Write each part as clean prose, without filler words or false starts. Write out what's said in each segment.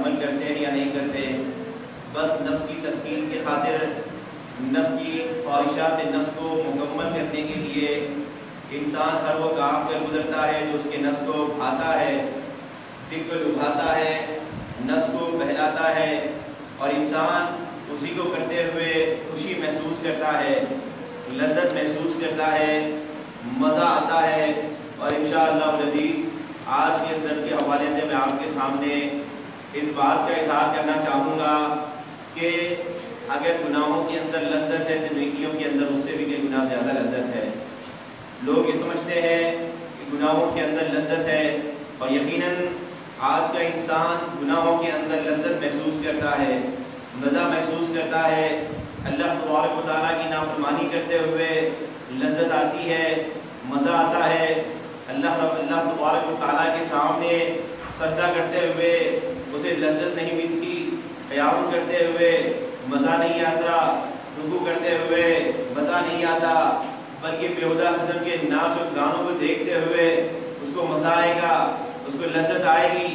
عمل کرتے ہیں یا نہیں کرتے. بس نفس کی تسکین کی خاطر نفس کی خواہشات نفس کو مکمل کرنے کے لیے انسان ہر وہ کام کر گزرتا ہے جو اس کے نفس کو بھاتا ہے, دل کو لبھاتا ہے, نفس کو بہلاتا ہے, اور انسان اسی کو کرتے ہوئے خوشی محسوس کرتا ہے, لذت محسوس کرتا ہے, مزہ آتا ہے. اور انشاءاللہ العزیز آج کے درس کے حوالے سے میں آپ کے سامنے اس بات کا اظہار کرنا چاہوں گا کہ اگر گناہوں کے اندر لذت ہے تو نیکیوں کے اندر اس سے بھی کئی گناہ زیادہ لذت ہے. لوگ یہ سمجھتے ہیں کہ گناہوں کے اندر لذت ہے, اور یقیناً آج کا انسان گناہوں کے اندر لذت محسوس کرتا ہے, مزہ محسوس کرتا ہے. اللہ تبارک و تعالیٰ کی نافرمانی کرتے ہوئے لذت آتی ہے, مزہ آتا ہے. اللہ تبارک و تعالیٰ کے سامنے سجدہ کرتے ہوئے اسے لذت نہیں ملتی, قیام کرتے ہوئے مزہ نہیں آتا, رکوع کرتے ہوئے مزہ نہیں آتا, بلکہ بیہودہ قسم کے ناچ و گانوں کو دیکھتے ہوئے اس کو مزہ آئے گا, اس کو لذت آئے گی.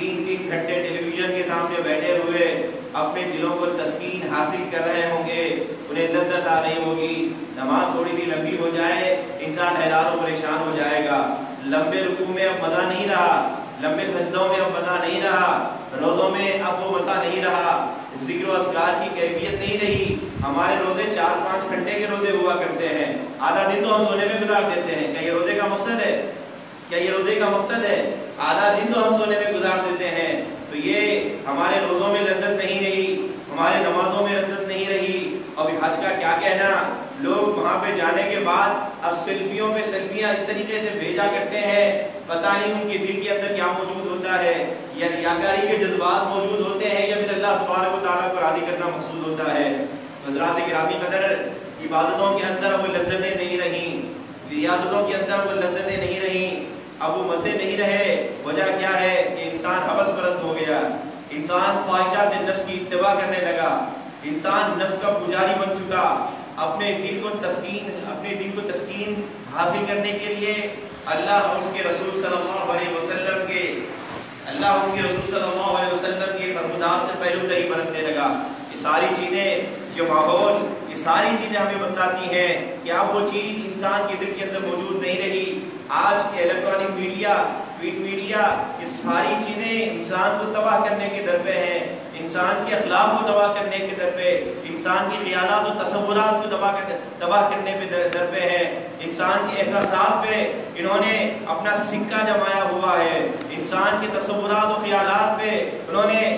3 گھنٹے ٹیلی ویژن کے سامنے بیٹھے ہوئے اپنے دلوں کو تسکین حاصل کر رہے ہوں گے, انہیں لذت آ رہی ہوگی. نماز تھوڑی سی لمبی ہو جائے انسان حیران و پریشان ہو جائے گا. لمبے رکوع میں اب مزہ نہیں رہا, لمبے سجدوں میں اب مزہ نہیں رہا, روزوں میں اب وہ مزہ نہیں رہا, ذکر و اذکار کی کیفیت نہیں رہی. ہمارے روزے 4-5 گھنٹے کے روزے ہوا کرتے ہیں, آدھا دن تو ہم سونے میں گزار دیتے ہیں. کیا یہ روزے کا مقصد ہے؟ کیا یہ روزے کا مقصد ہے؟ آدھا دن تو ہم سونے میں گزار دیتے ہیں. تو یہ ہمارے روزوں میں لذت نہیں رہی, ہمارے نمازوں میں لذت نہیں رہی. اب حج کا کیا کہنا, لوگ وہاں پہ جانے کے بعد اب سیلفیوں پہ سیلفیاں اس طریقے سے بھیجا کرتے ہیں, پتہ نہیں ان کے دل کے اندر کیا موجود ہوتا ہے, یا ریاکاری کے جذبات موجود ہوتے ہیں, یا پھر اللہ تبارک و تعالیٰ کو راضی کرنا مقصود ہوتا ہے. حضرات گرامی قدر, عبادتوں کے اندر وہ لذتیں نہیں رہیں, ریاضتوں کے اندر وہ لذتیں نہیں رہیں, اب وہ مزے نہیں رہے. وجہ کیا ہے کہ انسان حوث پرست ہو گیا, انسان خواہشات نفس کی اتباع کرنے لگا, انسان نفس کا پجاری بن چکا. اپنے دل کو تسکین حاصل کرنے کے لیے اللہ اور اس کے رسول صلی اللہ علیہ وسلم کے فرمودات سے پہلو تری برتنے لگا. یہ ساری چیزیں, یہ ماحول, یہ ساری چیزیں ہمیں بتاتی ہیں کہ اب وہ چیز انسان کے دل کے اندر موجود نہیں رہی. آج کے الیکٹرانک میڈیا, ٹویٹ میڈیا, یہ ساری چیزیں انسان کو تباہ کرنے کے در پہ ہیں, انسان کے اخلاق کو تباہ کرنے کے در پہ, انسان کے خیالات و تصورات کو تباہ کرنے پہ در پہ ہیں, انسان کے احساسات پہ انہوں نے اپنا سکہ جمایا ہوا ہے, انسان کے تصورات و خیالات پہ انہوں نے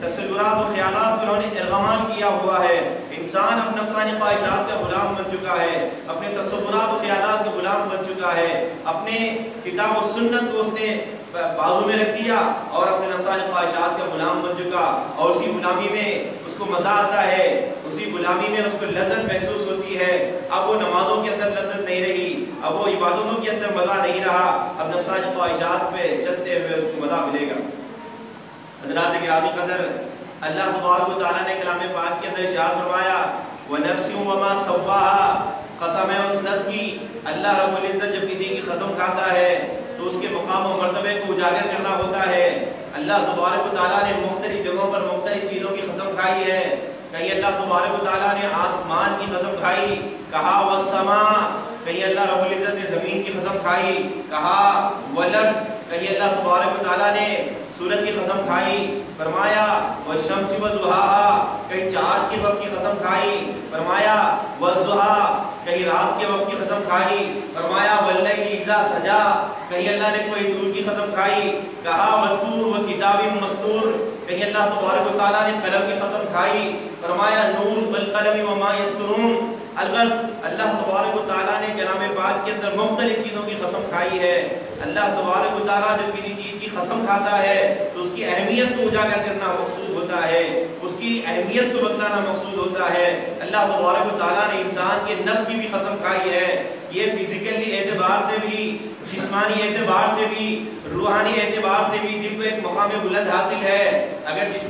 ارغمان کیا ہوا ہے. انسان اپنے نفسانی خواہشات کا غلام بن چکا ہے, اپنے تصورات و خیالات کا غلام بن چکا ہے, اپنے کتاب و سنت کو اس نے بازو میں رکھ دیا اور اپنے نفسانی خواہشات کا غلام بن چکا. اور اسی غلامی میں اس کو مزہ آتا ہے, اسی غلامی میں اس کو لذت محسوس ہوتی ہے. اب وہ نمازوں کے اندر لذت نہیں رہی, اب وہ عبادتوں کے اندر مزہ نہیں رہا, اب نفسانی خواہشات پہ چلتے ہوئے اس کو مزہ ملے گا. حضرات گرامی قدر, اللہ تبارک و تعالیٰ نے کلام پاک کے اندر ارشاد فرمایا وَنَفْسٍ وَمَا سَوَّاهَا, قسم ہے اس نفس کی. اللہ رب العزت جب کسی کی قسم کھاتا ہے تو اس کے مقام و مرتبے کو اجاگر کرنا ہوتا ہے. اللہ تبارک و تعالیٰ نے مختلف جگہوں پر مختلف چیزوں کی قسم کھائی ہے. کہیں اللہ تبارک و تعالیٰ نے آسمان کی قسم کھائی, کہا وَالسَّمَاء. کہیں اللہ رب العزت نے زمین کی قسم کھائی, کہا وَالْأَرْض. کہیں اللہ تبارک و تعالیٰ نے سورج کی قسم کھائی, فرمایا والشمس وضحاها. کہیں چاش کے وقت کی قسم کھائی, فرمایا والضحى. کہیں رات کے وقت کی قسم کھائی, فرمایا واللیل اذا سجا. کہیں اللہ نے کوئی دور کی قسم کھائی, کہا والطور وکتاب مسطور. کہیں اللہ تبارک و تعالیٰ نے قلم کی قسم کھائی, فرمایا نون والقلم وما یسطرون. الغرض اللہ تبارک و تعالیٰ نے کلام پاک کے اندر مختلف چیزوں کی قسم کھائی ہے. اللہ تبارک و تعالیٰ جب کسی چیز کی قسم کھاتا ہے تو اس کی اہمیت کو اجاگر کرنا مقصود ہوتا ہے, اس کی اہمیت کو بتلانا مقصود ہوتا ہے. اللہ تبارک و تعالیٰ نے انسان کے نفس کی بھی قسم کھائی ہے. یہ فزیکلی اعتبار سے بھی, جسمانی اعتبار سے بھی, روحانی اعتبار سے بھی دل کو ایک مقام بلند حاصل ہے. اگر جسمانی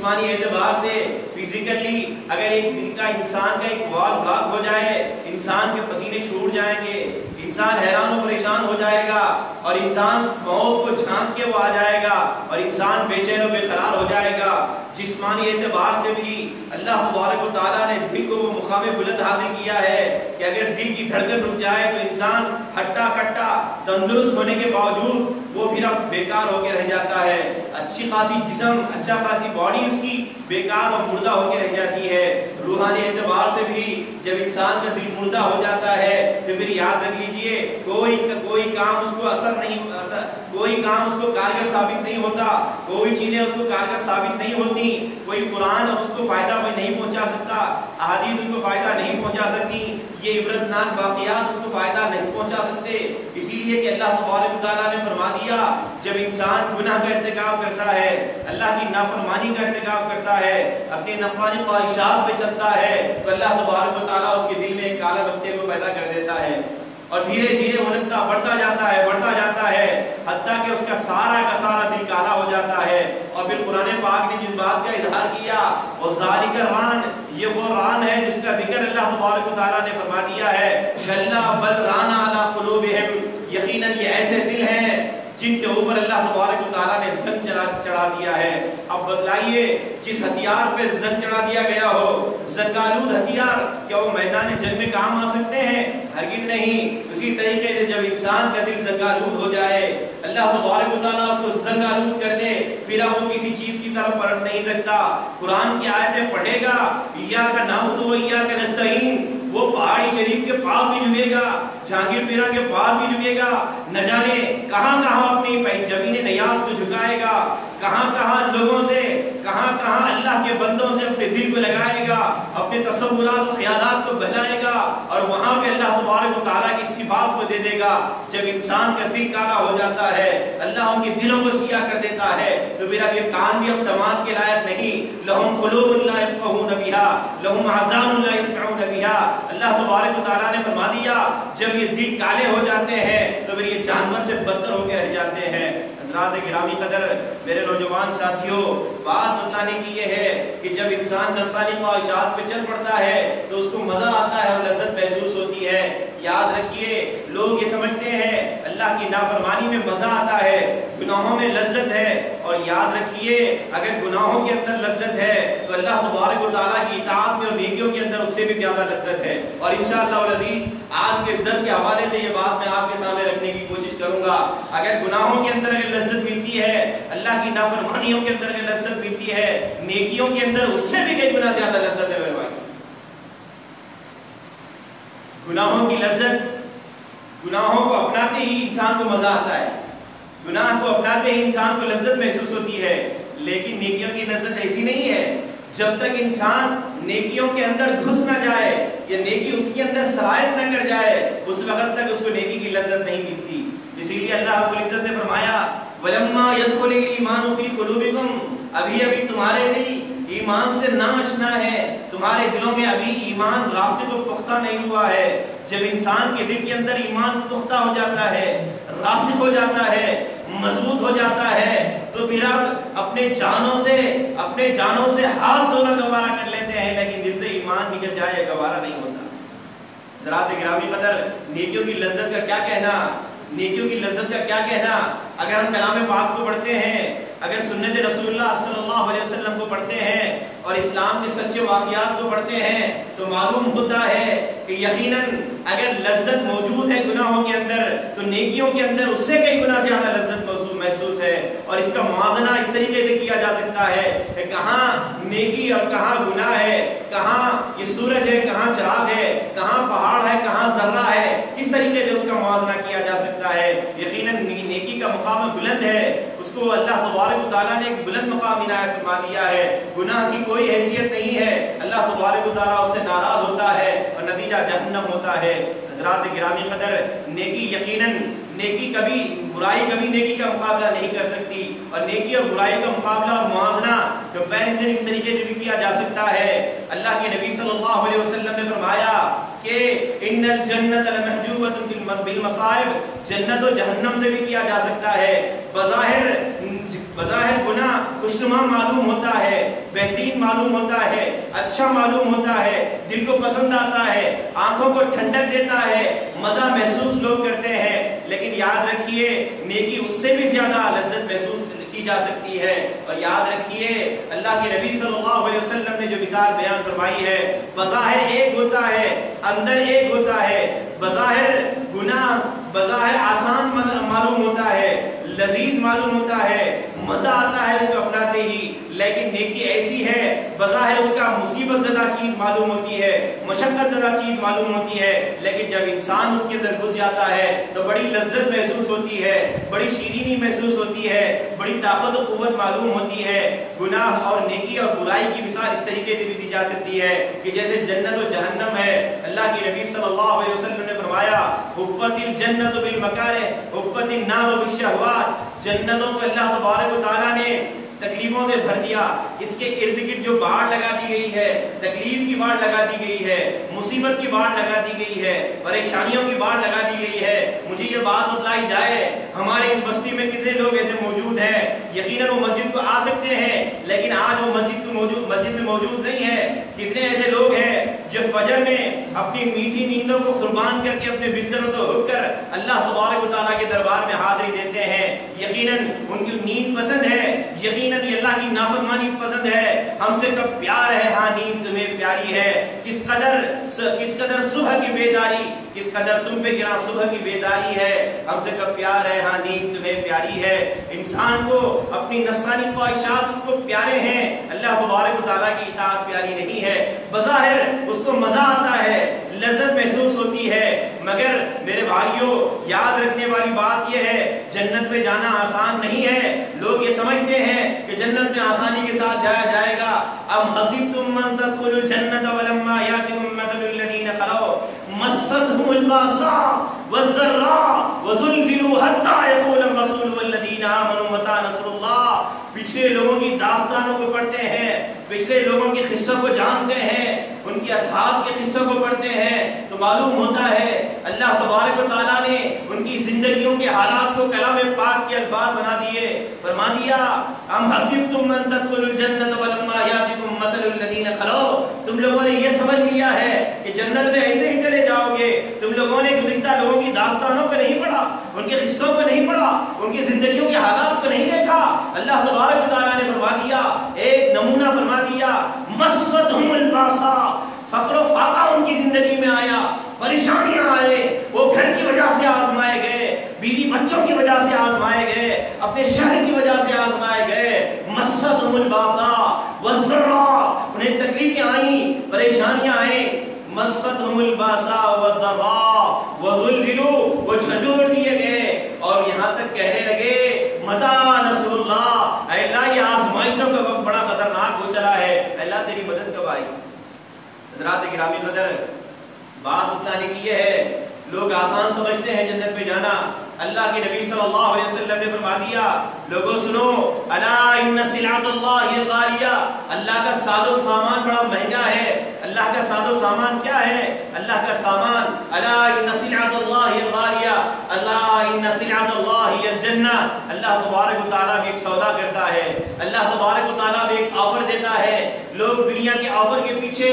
جسمانی اعتبار سے فزیکلی اگر ایک دل کا انسان کا ایک وال بلاک ہو جائے، انسان کے پسینے چھوٹ جائیں گے، انسان حیران و پریشان ہو جائے گا، اور انسان موت کو جھانک کے وہ آ جائے گا، اور انسان بے چین و بے قرار ہو جائے گا۔ جسمانی اعتبار سے بھی اللہ تبارک و تعالیٰ نے دل کو وہ مقام بلند حاصل کیا ہے کہ اگر دل کی دھڑکن رک جائے تو انسان ہٹا کٹا تندرست ہونے کے باوجود وہ پھر اب بیکار ہو کے رہ جاتا ہے، اچھی خاصی جسم، اچھا خاصی باڈی اس کی بیکار اور مردہ ہو کے رہ جاتی ہے۔ روحانی اعتبار سے بھی جب انسان کا دل مردہ ہو جاتا ہے تو پھر یاد رکھ لیجئے کوئی کام اس کو کوئی کام اس کو کارگر ثابت نہیں ہوتا، کوئی چیزیں اس کو کارگر ثابت نہیں ہوتی، کوئی قرآن اس کو فائدہ نہیں پہنچا سکتا، احادیث اس کو فائدہ نہیں پہنچا سکتی، یہ عبرتناک واقعات اس کو فائدہ نہیں پہنچا سکتے۔ اسی لیے کہ اللہ تبارک و تعالیٰ نے فرما دیا جب انسان گناہ کا ارتکاب کرتا ہے، اللہ کی نافرمانی کا ارتکاب کرتا ہے، اپنے نفسانی خواہشات پہ چلتا ہے، تو اللہ تبارک و تعالیٰ اس کے دل میں ایک کالا نقطے کو پیدا کر دیتا ہے، اور دھیرے دھیرے وہ نقطہ بڑھتا جاتا ہے حتیٰ کہ اس کا سارا دل کالا ہو جاتا ہے۔ اور پھر قرآن پاک نے جس بات کا اظہار کیا وہ ذالک الران، یہ وہ ران ہے جس کا ذکر اللہ تبارک و تعالیٰ نے فرما دیا ہے کلا بل ران علی قلوبہم، یقیناً یہ ایسے دل ہیں جن کے اوپر اللہ تبارک و تعالیٰ نے زنگ چڑھا دیا ہے۔ اب بتلائیے جس ہتھیار پہ زنگ چڑھا دیا گیا ہو، زنگالود ہتھیار، کیا وہ میدان جنگ میں کام آ سکتے ہیں؟ ہرگز نہیں۔ اسی طریقے سے جب انسان کا دل زنگالود ہو جائے، اللہ تبارک و تعالیٰ اس کو زنگالود کر دے، پھر اب وہ کسی چیز کی طرف پلٹ نہیں سکتا۔ قرآن کی آیتیں پڑھے گا، ایاک نعبد و ایاک نستعین، وہ پہاڑی شریف کے پاس بھی جھکے گا، جہانگیر پیرا کے پاس بھی جھکے گا، نہ جانے کہاں اپنی جبین نیاز کو جھکائے گا، کہاں لوگوں سے، کہاں اللہ کے بندوں سے اپنے دل کو لگائے گا، اپنے تصورات و خیالات کو بہلائے گا، اور وہاں پہ اللہ تبارک و تعالیٰ کی صفات کو دے دے گا۔ جب انسان کا دل کالا ہو جاتا ہے، اللہ ان کے دلوں کو سیاہ کر دیتا ہے، تو پھر اب یہ کان بھی اب سماعت کے لائق نہیں۔ لہم قلوب لا یفقہون بہا، لہم اذان لا یسمعون بہا۔ اللہ تبارک و تعالیٰ نے فرما دیا جب یہ دل کالے ہو جاتے ہیں تو پھر یہ جانور سے بدتر ہو کے رہ جاتے ہیں۔ حضرات گرامی قدر، میرے نوجوان ساتھیوں، بات بتانے کی یہ ہے کہ جب انسان نفسانی خواہشات پہ چل پڑتا ہے تو اس کو مزہ آتا ہے اور لذت محسوس ہوتی ہے۔ یاد رکھیے لوگ یہ سمجھتے ہیں اللہ کی نافرمانی میں مزہ آتا ہے، گناہوں میں لذت ہے، اور یاد رکھیے اگر گناہوں کے اندر لذت ہے تو اللہ تبارک و تعالیٰ کی اطاعت میں اور نیکیوں کے اندر اس سے بھی زیادہ لذت ہے۔ اور انشاءاللہ العزیز آج کے درس کے حوالے سے یہ بات میں آپ کے سامنے رکھنے کی کوشش کروں گا۔ اگر گناہوں کے اندر اگر لذت ملتی ہے، اللہ کی نافرمانیوں کے اندر اگر لذت ملتی ہے، نیکیوں کے اندر اس سے بھی کئی گنا زیادہ لذت ہے میرے بھائی۔ گناہوں کی لذت، گناہوں کو اپناتے ہی انسان کو مزہ آتا ہے، گناہ کو اپناتے ہی انسان کو لذت محسوس ہوتی ہے، لیکن نیکیوں کی لذت ایسی نہیں ہے۔ جب تک انسان نیکیوں کے اندر گھس نہ جائے یا نیکی اس کے اندر سرایت نہ کر جائے، اس وقت تک اس کو نیکی کی لذت نہیں ملتی۔ اسی لیے اللہ رب العزت نے فرمایا وَلَمَّا يَدْخُلِ الْإِيمَانُ فِي قُلُوبِكُمْ، ابھی تمہارے دل ایمان سے ناآشنا ہے، تمہارے دلوں میں ابھی ایمان راسخ و پختہ نہیں ہوا ہے۔ جب انسان کے دل کے اندر ایمان پختہ ہو جاتا ہے، راسخ ہو جاتا ہے، مضبوط ہو جاتا ہے، تو پھر اب اپنے جانوں سے ہاتھ دھونا گوارا کر لیتے ہیں، لیکن دل سے ایمان نکل جائے گوارا نہیں ہوتا۔ حضرات گرامی قدر، نیکیوں کی لذت کا کیا کہنا، نیکیوں کی لذت کا کیا کہنا؟ اگر ہم کلام پاک کو پڑھتے ہیں، اگر سنت رسول اللہ صلی اللہ علیہ وسلم کو پڑھتے ہیں اور اسلام کے سچے واقعات کو پڑھتے ہیں تو معلوم ہوتا ہے کہ یقیناً اگر لذت موجود ہے گناہوں کے اندر تو نیکیوں کے اندر اس سے کئی گنا زیادہ لذت محسوس ہے۔ اور اس کا موازنہ اس طریقے سے کیا جا سکتا ہے کہ کہاں نیکی اور کہاں گناہ ہے، کہاں یہ سورج ہے، کہاں چراغ ہے، کہاں پہاڑ ہے، کہاں ذرہ ہے، کس طریقے سے اس کا موازنہ کیا جا سکتا ہے۔ یقیناً نیکی کا مقام بلند ہے، اس کو اللہ تبارک و تعالیٰ نے ایک بلند مقام عنایت فرما دیا ہے۔ گناہ کی کوئی حیثیت نہیں ہے، اللہ تبارک و تعالیٰ اس سے ناراض ہوتا ہے اور نتیجہ جہنم ہوتا ہے۔ حضرات گرامی قدر، نیکی یقیناً برائی کبھی نیکی کا مقابلہ نہیں کر سکتی، اور نیکی اور برائی کا مقابلہ اور موازنہ کمپیریزن اس طریقے سے بھی کیا جا سکتا ہے۔ اللہ کے نبی صلی اللہ علیہ وسلم نے فرمایا کہ ان الجنت لمحجوبۃ بالمصائب، جنت و جہنم سے بھی کیا جا سکتا ہے۔ بظاہر گناہ خوشنما معلوم ہوتا ہے، बेहतरीन मालूम होता है, अच्छा मालूम होता है, दिल को पसंद आता है, आंखों को ठंडक देता है, मजा महसूस लोग करते हैं। लेकिन याद रखिए नेकी उससे भी ज्यादा लज्जत महसूस की जा सकती है। और याद रखिए अल्लाह के नबी सल्लल्लाहु अलैहि वसल्लम ने जो मिसाल बयान फरमाई है, बज़ाहिर एक होता है, अंदर एक होता है। बज़ाहिर गुनाह बज़ाहिर आसान मालूम होता है, लजीज मालूम होता है, मजा आता है उसको अपनाते ही। लेकिन नेकी ऐसी है बज़ाहिर उसका मुसीबत ज़दा चीज मालूम होती है, मशक्क़त ज़दा चीज मालूम होती है, लेकिन जब इंसान उसके अंदर घुस जाता है तो बड़ी लज्जत महसूस होती है, बड़ी शीरीनी महसूस होती है, बड़ी ताकत और कुव्वत मालूम होती है। गुनाह और नेकी और बुराई की मिसाल इस तरीके से भी दी जा सकती है कि जैसे जन्नत और जहन्नम है। अल्लाह के नबी सल्लल्लाहु अलैहि वसल्लम ने फरमाया हुफ़्फ़तिल जन्नतु बिल मकारिह हुफ़्फ़तिन नारु बिश्शहवात। जन्नतों को अल्लाह तबारक व तआला ने तकलीफों से भर दिया, इसके इर्द गिर्द जो बाढ़ लगा दी गई है, तकलीफ की बाढ़ लगा दी गई है, मुसीबत की बाढ़ लगा दी गई है, परेशानियों की बाढ़ लगा दी गई है। मुझे ये बात बतलाई जाए हमारे इस बस्ती में कितने लोग ऐसे मौजूद हैं, यकीनन वो मस्जिद को आ सकते हैं लेकिन आज वो मस्जिद में मौजूद नहीं है। कितने ऐसे लोग हैं जो फजर में अपनी मीठी नींदों को कुर्बान करके अपने बिस्तरों से उठकर अल्लाह तबारक व तआला के दरबार में हाजिरी देते हैं। यकीनन उनकी नींद पसंद है, यकीनन ये अल्लाह की नाफरमानी पसंद है। हमसे कब प्यार है, हाँ नींद तुम्हें प्यारी है। किस कदर सुबह की बेदारी, किस कदर तुम पे गिरा सुबह की बेदारी है। हमसे कब प्यार है, हाँ नींद तुम्हें प्यारी है। इंसान को अपनी नफ्सानी ख्वाहिशात उसको प्यारे हैं, अल्लाह तबारक व तआला की इताअत प्यारी नहीं है। बज़ाहिर उसको मजा आता है, लज्जत महसूस होती है, मगर मेरे भाइयों याद रखने वाली बात यह है जन्नत में जाना आसान नहीं है। लोग ये समझते हैं कि जन्नत में आसानी के साथ जाया जाएगा। अब हसीबतुम मन तदखुलुल जन्नत वलम्मा यातिकुम मथलुल लदीना खलौ मस्सतहुमुल बासा वज़र्रा वज़ुलज़िलू हत्ता यक़ूलुर रसूल वल्लदीना आमनू मता नसरुल्लाह। पिछले लोगों की दास्तानों को पढ़ते हैं, पिछले लोगों के किस्सों को जानते हैं, उनकी असहाब के किस्सों को पढ़ते हैं तो मालूम होता है अल्लाह तबारक व तआला ने उनकी जिंदगियों के हालात को कलाम पाक के अल्फाज बना दिए। फरमा दिया अम हसीबतुम मन तदखुलुल जन्नत वलम्मा यातिकुम मसलुल लदीना खलौ। तुम लोगों ने ये समझ लिया है कि जन्नत में ऐसे ही चले जाओगे। तुम लोगों ने गुज़िश्ता लोगों की दास्तानों को नहीं पढ़ा, उनके किस्सों को नहीं पढ़ा, उनकी जिंदगियों के हालात को नहीं देखा। अल्लाह तबारक व तआला ने फरमा दिया, एक नमूना फरमा दिया, मस्सतहुमुल बासा, फक्र व फाका उनकी जिंदगी में आया, परेशानियां आए, वो घर की वजह से आजमाए गए, बीवी बच्चों की वजह से आजमाए गए, अपने शहर की वजह से आजमाए गए। मस्सतहुमुल बासा वज़र्रा, उन्हें तकलीफें आई, परेशानियां आई। मस्सतहुमुल बासा वज़र्रा वज़ुलज़िलू, वो झंझोड़ दिए गए और यहाँ तक कहने लगे मता नसरुल्लाह, अल्लाह ये आजमाइशों का वक्त बड़ा खतरनाक हो चला है, अल्लाह तेरी मदद कब आई। हज़रात गिरामी क़दर, बात बताने की ये है लोग आसान समझते हैं जन्नत में जाना। अल्लाह के नबी सल्लल्लाहु अलैहि वसल्लम ने फरमा दिया, लोगों सुनो, अला इन्ना सिलातुल्लाहि गालिया, अल्लाह का सादो सामान बड़ा महंगा है। अल्लाह का सादो सामान क्या है? अल्लाह का सामान, अला इन्ना सिलातुल्लाहि गालिया, अला इन्ना सिलातुल्लाहि अल जन्नह। अल्लाह तबारक व तआला भी एक सौदा करता है, अल्लाह तबारक व तआला भी एक ऑफर देता है। लोग दुनिया के ऑफर के पीछे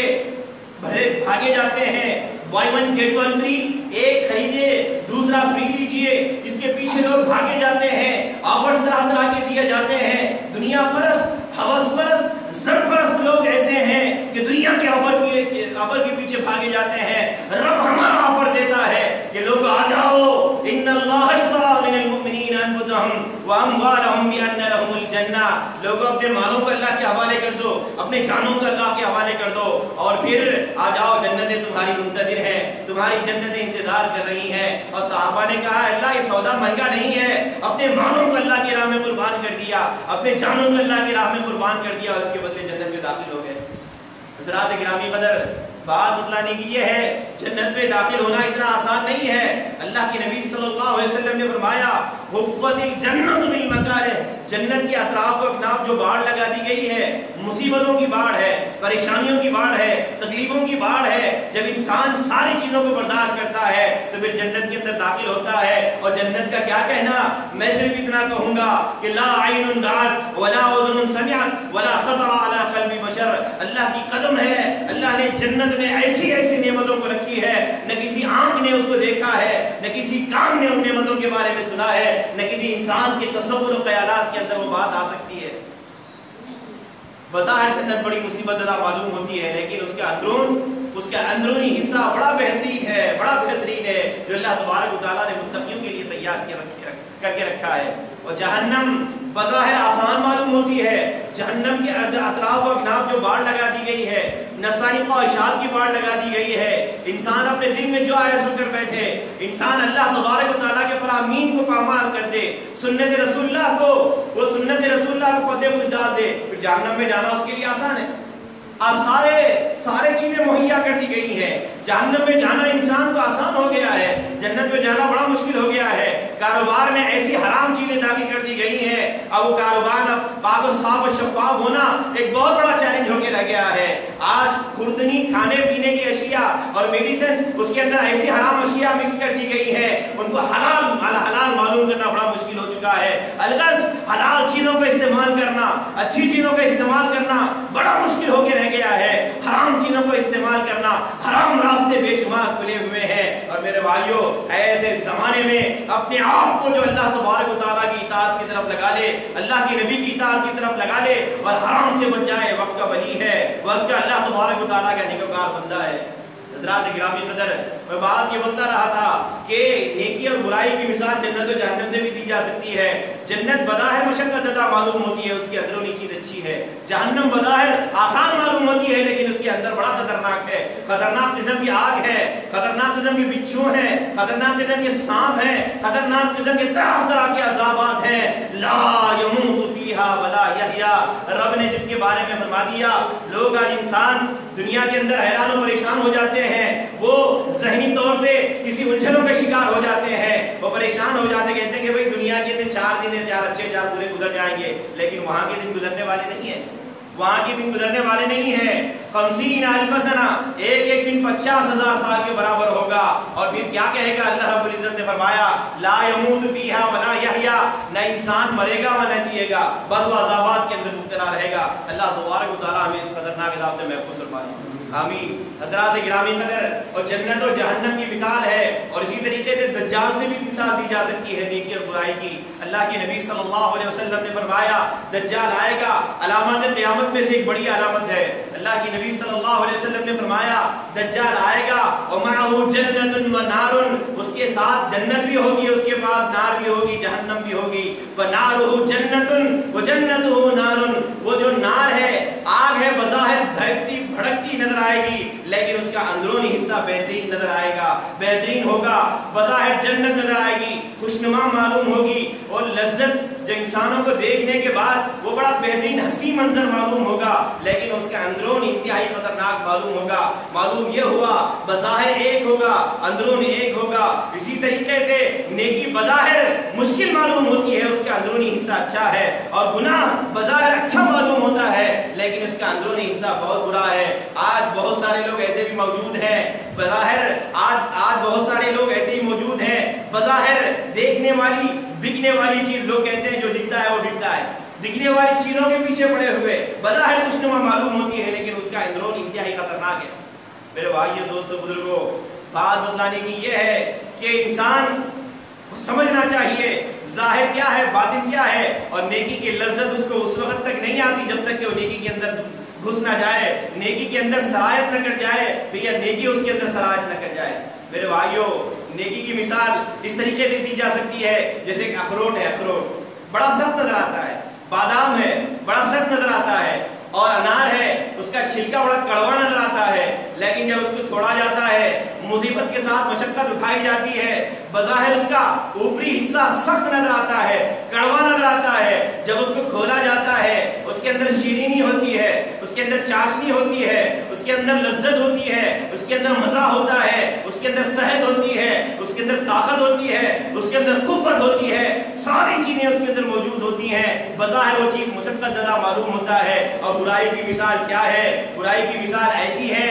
भरे भागे जाते हैं, buy one get one free, एक खरीदिए दूसरा फ्री लीजिए, इसके पीछे लोग भागे जाते हैं। ऑफर तरह तरह के दिए जाते हैं। दुनिया परस्त, हवस परस्त, जर परस्त लोग ऐसे हैं कि दुनिया के ऑफर के पीछे भागे जाते हैं। रब हमारा ऑफर देता है कि लोग आ जाओ, इन्नल्लाह अश्तरा मिनल मुमिनीन अनफुसहुम व अमवालहुम बिअन्न लहुमुल जन्नह। लोगों अपने मालों को अल्लाह के हवाले कर दो, अपने जानों को अल्लाह के हवाले कर दो और फिर आ जाओ, जन्नतें तुम्हारी मुंतज़िर हैं, तुम्हारी जन्नतें इंतजार कर रही हैं। और सहाबा ने कहा अल्लाह ये सौदा महंगा नहीं है, अपने मालों को अल्लाह की राह में कुर्बान कर दिया, अपने जानों को अल्लाह की राह में कुर्बान कर दिया, उसके बदले जन्नत में दाखिल हो गए। हज़रात गिरामी क़दर, बात बतलाने की ये है जन्नत में दाखिल होना इतना आसान नहीं है। अल्लाह के नबी सल्लल्लाहु अलैहि वसल्लम ने फरमाया हुफ़्फ़तिल जन्नतु बिल मकारिह, जन्नत के अतराफ व अकनाफ जो बाढ़ लगा दी गई है, मुसीबतों की बाढ़ है, परेशानियों की बाढ़ है, तकलीफों की बाढ़ है। जब इंसान सारी चीजों को बर्दाश्त करता है तो फिर जन्नत के अंदर दाखिल होता है। और जन्नत का क्या कहना, मैं सिर्फ इतना कहूंगा कि ला आइनुन रात वला उज़ुनुन समिअत वला खतरा अला قلب بشر، اللہ کی قدم ہے، اللہ نے جنت میں ایسی ایسی نعمتوں کو رکھی ہے، نہ کسی آنکھ نے اس کو دیکھا ہے، نہ کسی کان نے ان نعمتوں کے بارے میں سنا ہے، نہ کسی انسان کے تصور و خیالات کے اندر وہ بات آ سکتی ہے۔ بظاہر جنت بڑی مصیبت زدہ معلوم ہوتی ہے، لیکن اس کا اندرونی حصہ بڑا بہترین ہے جو اللہ تبارک و تعالیٰ نے متقیوں کے لیے تیار کر کے رکھا ہے۔ اور جہنم بظاہر آسان معلوم ہوتی ہے، جہنم کے اطراف و اکناف جو باڑ لگا دی گئی ہے، نفسانی خواہشات کی باڑ لگا دی گئی ہے، انسان اپنے دل میں جو آئے سن کر بیٹھے، انسان اللہ تبارک و تعالیٰ کے فرامین کو پامال کر دے، سنت رسول اللہ کو پسے پوچھ ڈال دے، پھر جہنم میں جانا اس کے لیے آسان ہے۔ سارے چیزیں مہیا کر دی گئی ہیں، جہنم میں جانا انسان کو آسان ہو گیا ہے، جنت میں جانا بڑا مشکل ہو گیا ہے۔ کاروبار میں ایسی حرام چیزیں داخل کر دی گئی ہیں، اب وہ کاروبار پاک و صاف و شفاف ہونا ایک بہت بڑا چیلنج ہو کے رہ گیا ہے۔ آج خوردنی کھانے پینے کی اشیاء اور میڈیسنز، اس کے اندر ایسی حرام اشیاء مکس کر دی گئی ہیں، ان کو حلال معلوم کرنا بڑا مشکل ہو چکا ہے۔ الغرض حلال چیزوں کا استعمال کرنا، اچھی چیزوں کا استعمال کرنا بڑا مشکل ہو کے رہ گیا ہے۔ حرام چیزوں کو استعمال کرنا، حرام راستے بے شمار کھلے ہوئے ہیں۔ اور میرے بھائیوں، ایسے زمانے میں اپنے آپ کو جو اللہ تبارک و تعالیٰ کی اطاعت کی طرف لگا لے، اللہ کی نبی کی اطاعت کی طرف لگا لے اور حرام سے بچ جائے، وقت کا ولی ہے، وقت کا اللہ تبارک و تعالیٰ کا نیکوکار بندہ ہے۔ حضرات گرامی قدر، میں بات یہ بتلا رہا تھا کہ نیکی اور برائی کی مثال جنت و جہنم سے بھی دی جا سکتی ہے۔ جنت بظاہر مشقت زدہ معلوم ہوتی ہے، اس کی اندرونی چیز اچھی ہے۔ جہنم بظاہر آسان معلوم ہوتی ہے، لیکن اس کے اندر بڑا خطرناک ہے، خطرناک قسم کی آگ ہے، خطرناک قسم کے بچھو ہیں، خطرناک قسم کے سانپ ہیں، خطرناک قسم کے طرح طرح کے عذابات ہیں۔ لا یموت فیہا ولا یحیا، رب نے جس کے بارے میں فرما دیا، لوگ آج انسان دنیا کے اندر حیران و پریشان ہو جاتے ہیں، وہ ذہنی طور پہ کسی الجھنوں کا شکار ہو جاتے ہیں، وہ پریشان ہو جاتے ہیں، کہتے ہیں کہ بھئی دنیا کے دن 4 دن ہیں، 4 اچھے 4 پورے گزر جائیں گے، لیکن وہاں کے دن گزرنے والے نہیں ہیں، وہاں کے دن گزرنے والے نہیں ہیں۔ 50,000 سنہ، ایک دن 50,000 سال کے برابر ہوگا۔ اور پھر کیا کہے گا اللہ رب العزت نے فرمایا، لا یموت فیہا ولا یحیا، نہ انسان مرے گا و نہ جیے گا، بس وہ عذابات کے اندر مبتلا رہے گا۔ اللہ تبارک و تعالیٰ ہمیں اس خطرناک عذاب سے محفوظ فرمائے، آمین۔ حضرات گرامی قدر، اور جنت اور جہنم کی مثال ہے، اور اسی طریقے سے دجال سے بھی مثال دی جا سکتی ہے نیکی اور برائی کی۔ اللہ کے نبی صلی اللہ علیہ وسلم نے فرمایا دجال آئے گا، علامات قیامت میں سے ایک بڑی علامت ہے۔ اللہ کے نبی صلی اللہ علیہ وسلم نے فرمایا دجال آئے گا ومعه جنت و نار، اس کے ساتھ جنت بھی ہوگی، اس کے بعد نار بھی ہوگی، جہنم بھی ہوگی۔ ونارہ جنت وجنتہ نار، وہ جو نار ہے، آگ ہے، بظاہر دھڑکتی بھڑکتی نظر آئے گی، لیکن اس کا اندرونی حصہ بہترین نظر آئے گا، بہترین ہوگا۔ بظاہر جنت نظر آئے گی، خوشنما معلوم ہوگی، اور لذت جو انسانوں کو دیکھنے کے بعد وہ بڑا بہترین حسین منظر معلوم ہوگا، لیکن اس کا اندرون انتہائی خطرناک معلوم ہوگا۔ معلوم یہ ہوا بظاہر ایک ہوگا، اندرون ایک ہوگا۔ اسی طریقے سے نیکی بظاہر مشکل معلوم ہوتی ہے، اس کا اندرونی حصہ اچھا ہے، اور گناہ بظاہر اچھا معلوم ہوتا ہے، لیکن اس کا اندرونی حصہ بہت برا ہے۔ آج بہت سارے لوگ ایسے بھی موجود ہیں، بظاہر آج بہت سارے لوگ ایسے ہی موجود ہیں، بظاہر دیکھنے والی دکھنے والی چیز، لوگ کہتے ہیں جو دکھتا ہے وہ دکھتا ہے، دکھنے والی چیزوں کے پیچھے پڑے ہوئے، بظاہر خوشنما معلوم ہوتی ہے، لیکن اس کا اندرون انتہائی خطرناک ہے۔ میرے بھائیو دوستو بزرگوں، بات بتلانے کی یہ ہے کہ انسان کو سمجھنا چاہیے ظاہر کیا ہے، باطن کیا ہے، اور نیکی کی لذت اس کو اس وقت تک نہیں آتی جب تک کہ وہ نیکی کے اندر گھس نہ جائے، نیکی کے اندر سرایت نہ کر جائے، پھر یا نیکی اس کے اندر سرایت نہ کر جائے۔ میرے بھائیو، نیکی کی مثال اس طریقے سے دی جا سکتی ہے جیسے کہ اخروٹ ہے، اخروٹ بڑا سخت نظر آتا ہے، بادام ہے بڑا سخت نظر آتا ہے، اور انار ہے اس کا چھلکا بڑا کڑوا نظر آتا ہے، لیکن جب اس کو چھوڑا جاتا ہے، مصیبت کے ساتھ مشقت اٹھائی جاتی ہے، بظاہر اس کا اوپری حصہ سخت نظر آتا ہے، کڑوا نظر آتا ہے، جب اس کو کھولا جاتا ہے اس کے اندر شیرینی ہوتی ہے، اس کے اندر چاشنی ہوتی ہے، اس کے اندر لذت ہوتی ہے، اس کے اندر مزہ ہوتا ہے، اس کے اندر صحت ہوتی ہے، اس کے اندر طاقت ہوتی ہے، اس کے اندر قوت ہوتی ہے، ساری چیزیں اس کے اندر موجود ہوتی ہیں، بظاہر وہ چیز مشقت زدہ معلوم ہوتا ہے۔ اور برائی کی مثال کیا ہے؟ برائی کی مثال ایسی ہے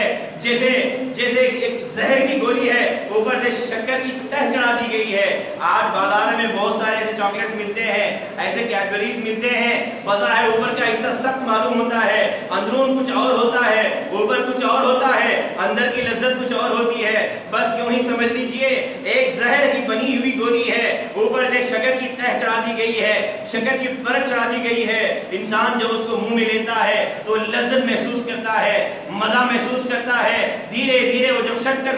جیسے ایک زہر کی گولی ہے اوپر سے شکر کی تہ چڑھا دی گئی ہے. آج بازار میں بہت سارے ایسے چاکلیٹس ملتے ہیں, ایسے کیڈبریز ملتے ہیں, بظاہر اوپر کا حصہ سخت معلوم ہوتا ہے, اندرون کچھ اور ہوتا ہے, اوپر کچھ اور ہوتا ہے, اندر کی لذت کچھ اور ہوتی ہے. بس یوں ہی سمجھ لیجئے ایک زہر کی بنی ہوئی گولی ہے, اوپر سے شکر کی تہ چڑھا دی گئی ہے, شکر کی پرت چڑھا دی گئی ہے. انسان جب اس کو منہ میں لیتا ہے تو لذت محسوس کرتا ہے, مزہ محسوس کرتا ہے. دھیرے دھیرے وہ جب شکر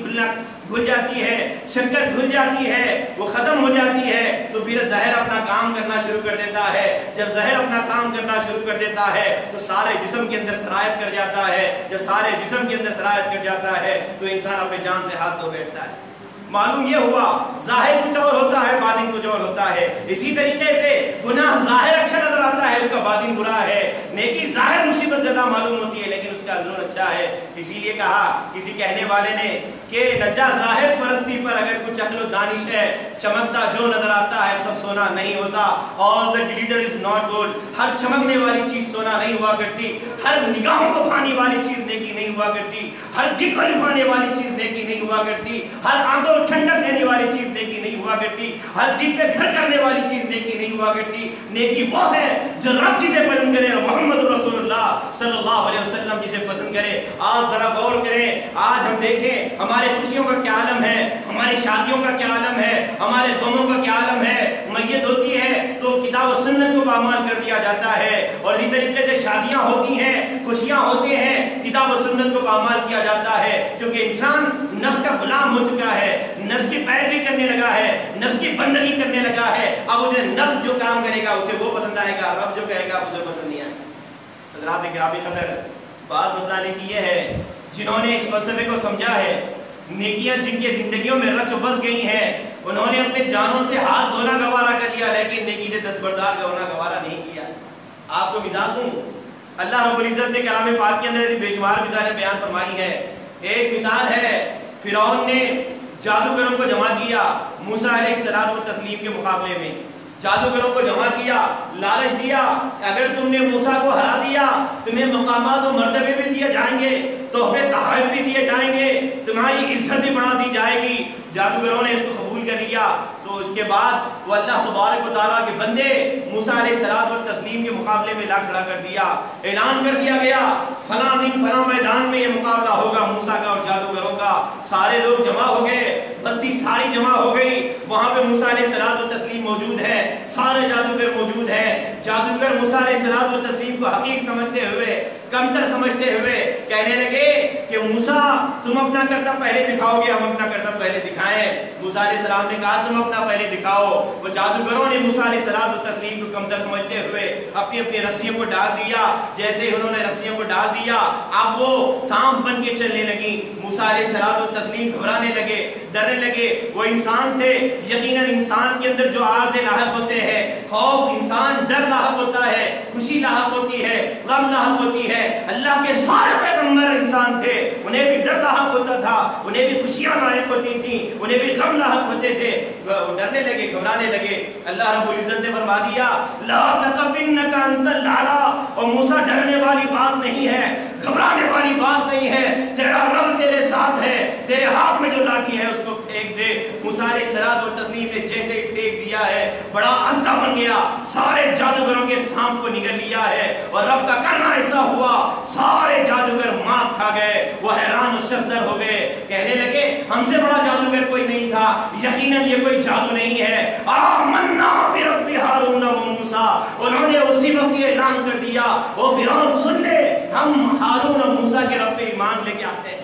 گھل جاتی ہے, شکر گھل جاتی ہے, وہ ختم ہو جاتی ہے, تو پھر زہر اپنا کام کرنا شروع کر دیتا ہے. جب زہر اپنا کام کرنا شروع کر دیتا ہے تو سارے جسم کے اندر سرایت کر جاتا ہے. جب سارے جسم کے اندر سرایت کر جاتا ہے تو انسان اپنے جان سے ہاتھ دھو بیٹھتا ہے. معلوم یہ ہوا ظاہر کچھ اور ہوتا ہے, باطن کچھ اور ہوتا ہے. اسی طریقے سے گناہ ظاہر اچھا نظر آتا ہے, اس کا باطن برا ہے. نیکی ظاہر مصیبت زدہ معلوم ہوتی ہے لیکن اس کا اندرون اچھا ہے. اسی لیے کہا کسی کہنے والے نے کہ نجا ظاہر پرستی پر اگر کچھ عقل و دانش ہے, چمکتا جو نظر آتا ہے سب سونا نہیں ہوتا. All that glitter is not gold. ہر چمکنے والی چیز سونا نہیں ہوا کرتی, ہر نگاہوں کو بھانے والی چیز نیکی نہیں ہوا کرتی, ہر دل کو لبھانے والی چیز نیکی نہیں ہوا کرتی, ہر آنکھوں ٹھنڈک دینے والی چیز نیکی نہیں ہوا کرتی, ہر دل پہ گھر کرنے والی چیز نیکی نہیں ہوا کرتی. نیکی وہ ہے جو رب جسے پسند کرے اور محمد رسول اللہ صلی اللہ علیہ وسلم جسے پسند کرے. آج ذرا غور کریں, آج ہم دیکھیں ہمارے خوشیوں کا کیا عالم ہے, ہماری شادیوں کا کیا عالم ہے, ہمارے غموں کا کیا عالم ہے. میت ہوتی ہے تو کتاب و سنت کو پامال کر دیا جاتا ہے, اور اسی طریقے سے شادیاں ہوتی ہیں, خوشیاں ہوتے ہیں, کتاب و سنت کو پامال کیا جاتا ہے. کیونکہ انسان نفس کا غلام ہو چکا ہے, نفس کی پیروی کرنے لگا ہے, نفس کی بندگی کرنے لگا ہے. اب اسے نفس جو کام کرے گا اسے وہ پسند آئے گا, رب جو کہے گا اسے پسند نہیں آئے گا. حضرات گرامی قدر, بات بتانے کی یہ ہے جنہوں نے اس فلسفے کو سمجھا ہے, نیکیاں جن کی زندگیوں میں رچ و بس گئی ہیں, انہوں نے اپنے جانوں سے ہاتھ دھونا گوارا کر لیا لیکن نیکی سے دستبردار ہونا گوارا نہیں کیا. آپ کو مثال دوں, اللہ رب العزت نے کلام پاک کے اندر بے شمار مثالیں بیان فرمائی ہے. ایک مثال ہے, فرعون نے جادوگروں کو جمع کیا موسیٰ علیہ السلام و تسلیم کے مقابلے میں. جادوگروں کو جمع کیا, لالچ دیا, اگر تم نے موسیٰ کو ہرا دیا تمہیں مقامات و مرتبے بھی دیے جائیں گے, تحفے تحائف بھی دیے جائیں گے, تمہاری عزت بھی بڑھا دی جائے گی. جادوگروں نے اس کو قبول کر لیا. تو اس کے بعد وہ اللہ تبارک و تعالیٰ کے بندے موسیٰ علیہ السلام و تسلیم کے مقابلے میں لا کھڑا کر دیا. اعلان کر دیا گیا فلاں دن فلاں میدان میں یہ مقابلہ ہوگا موسیٰ کا اور جادوگروں کا. سارے لوگ جمع ہو گئے, بستی ساری جمع ہو گئی. وہاں پہ موسیٰ علیہ السلام و تسلیم موجود ہے, سارے جادوگر موجود ہیں. جادوگر موسیٰ علیہ السلام و تسلیم کو حقیق سمجھتے ہوئے, کمتر سمجھتے ہوئے کہنے لگے کہ موسیٰ تم اپنا کرتب پہلے دکھاؤ گے, ہم اپنا کرتب پہلے دکھائیں. موسیٰ علیہ السلام نے کہا تم اپنا پہلے دکھاؤ. وہ جادوگروں نے موسیٰ علیہ السلام و تسلیم کو کمتر سمجھتے ہوئے اپنی اپنی رسیوں کو ڈال دیا. جیسے ہی انہوں نے رسیوں کو ڈال دیا اب وہ سانپ بن کے چلنے لگی. موسیٰ علیہ السلام و تسلیم گھبرانے لگے, ڈرنے لگے. وہ انسان تھے, یقیناً انسان کے اندر جو عارضے لاحق ہوتے ہیں, خوف انسان, ڈر لاحق ہوتا ہے, خوشی لاحق ہوتی ہے, غم لاحق ہوتی ہے. اللہ کے سارے پیغمبر انسان تھے, انہیں بھی ڈر لاحق ہوتا تھا, انہیں بھی خوشیاں لاحق ہوتی تھیں, انہیں بھی غم لاحق ہوتے تھے. ڈرنے لگے, گھبرانے لگے. اللہ رب العزت نے فرما دیا لا تخفنک انت الاعلی. اور موسیٰ ڈرنے والی بات نہیں ہے, گھبرانے والی بات نہیں ہے, تیرا رب تیرے ساتھ ہے, تیرے ہاتھ میں جو لاٹھی ہے اس کو پھینک دے. موسیٰ علیہ السلام اور تسلیم نے جیسے ہی پھینک دیا ہے بڑا اژدھا بن گیا, سارے جادوگروں کے سانپ کو نگل لیا ہے. اور رب کا کرنا ایسا ہوا سارے جادوگر مات کھا گئے, وہ حیران و شزدر ہو گئے. کہنے لگے ہم سے بڑا جادوگر کوئی نہیں تھا, یقیناً یہ کوئی جادو نہیں ہے. آمنا برب ہارون و موسیٰ, انہوں نے اسی وقت یہ اعلان کر دیا وہ فرعون سن لے ہم ہارون و موسیٰ کے رب پہ ایمان لے کے آتے ہیں.